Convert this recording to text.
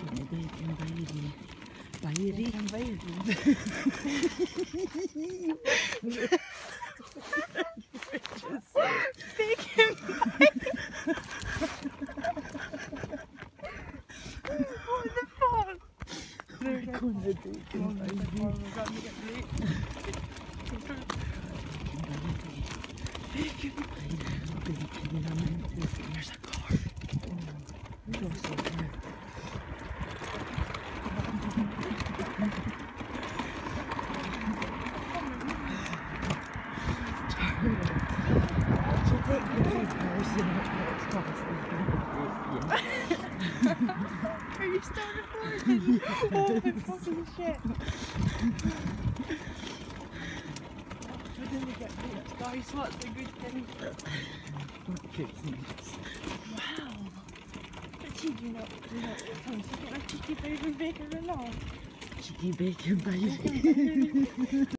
Bacon, byrie. Byrie. Bacon, what the fuck? They're going to bacon, byrie. Bacon, there's a car. Close over here. Are you still recording? Oh my fucking shit. We didn't get rich, guys. What's a good thing? Wow. But you do not think cheeky bacon or not? Cheeky bacon, byrie.